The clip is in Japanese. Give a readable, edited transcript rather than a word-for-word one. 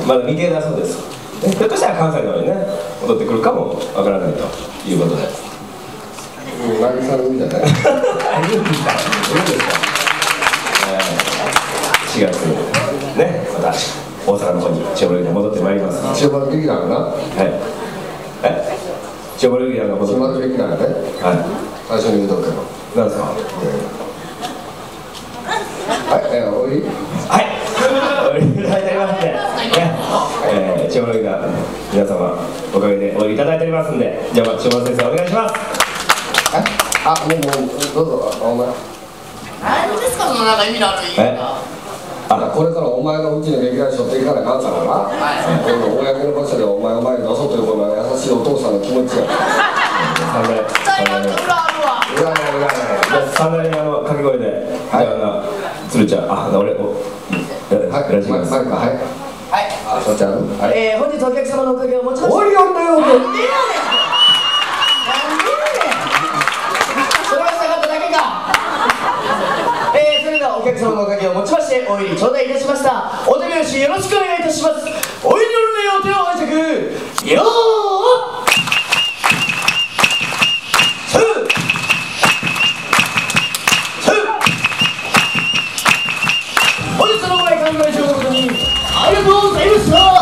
まだ未定だそうです。ひょっとしたら関西の方にね戻ってくるかもわからないということで。 渚の海じゃない。 いいんですか。4月ね、また大阪の方に千葉レギュラー戻ってまいります。 千葉レギュラーがな。 はい。千葉レギュラーが戻って。 千葉レギュラーがね。はい。最初に言うとくけど。 なんですか。 はい、おい。 はい。おいいただいておりますんで、ね、千葉レギュラー皆様おかげでおいいただいておりますんで、じゃあ千葉先生お願いします。 はい。あ、もうどうぞお前。 何ですかそのなんか意味のある言い方。 これからお前のうちの劇団にしょっていかなあかんからな。公の場所でお前を前に出そうというこの優しいお父さんの気持ちや。 三代目掛け声で、鶴ちゃん、俺、 はい、そっちゃん。 本日お客様のおかげをもちまして。 おいよんだよ。 なんでやねん。なんでやねん。それはしたかっただけか。それではお客様のおかげをもちましてお入り頂戴いたしました。お手拍子よろしくお願いいたします。お入りの手を拝借。よー。本日のご来館ご来場誠にありがとうございました。